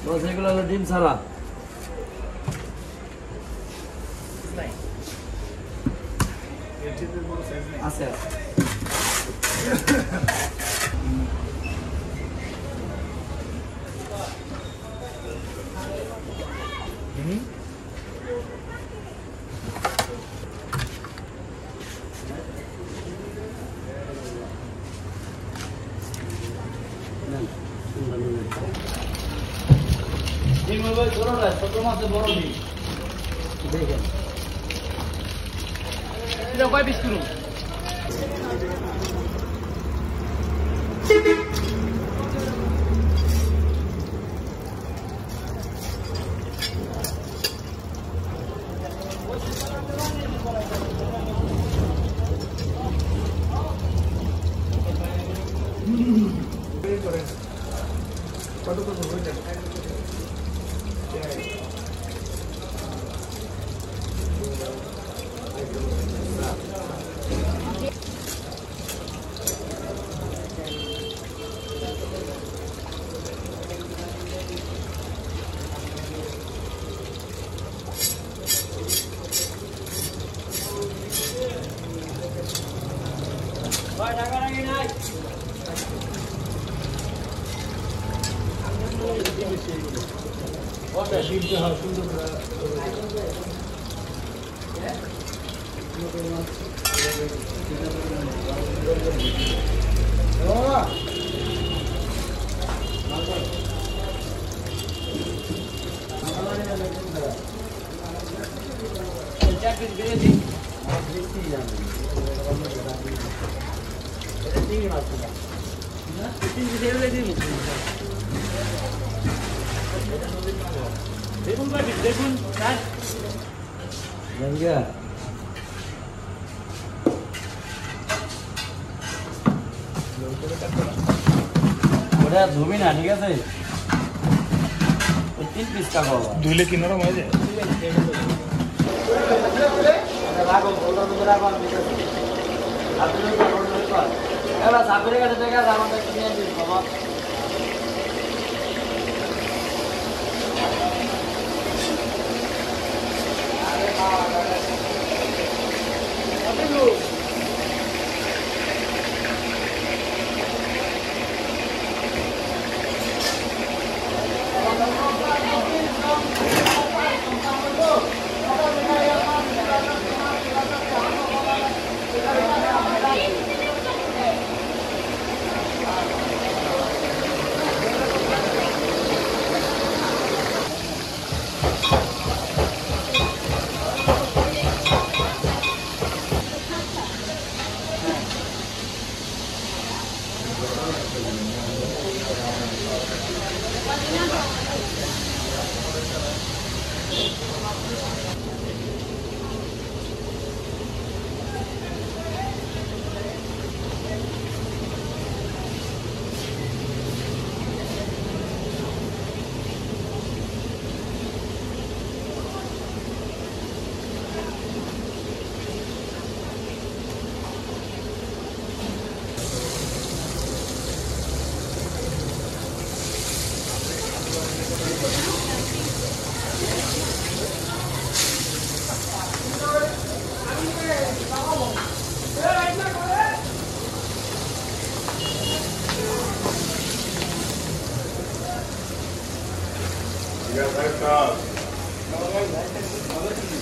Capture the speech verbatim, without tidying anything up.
বস এগুলো হলো ডিম ছাড়া। আছে হুম ডিম হবে ছোট না, ছোট মাছে বড় ডিম। দেখেন এটা কয় পিস করুন? কত কত হয়ে যাবে? ভাই টাকা রাখি নাই। ওটা শিখতে হয় সুন্দর করে। দেখুন দেখুন স্যার ওটা ধুবি না, ঠিক আছে? তিন পিস টাকা ধুলে কি নরম হয়ে যায়? এবার সাপের কাছে দেখা আমাদের কিনে দিন বাবা। Ya está.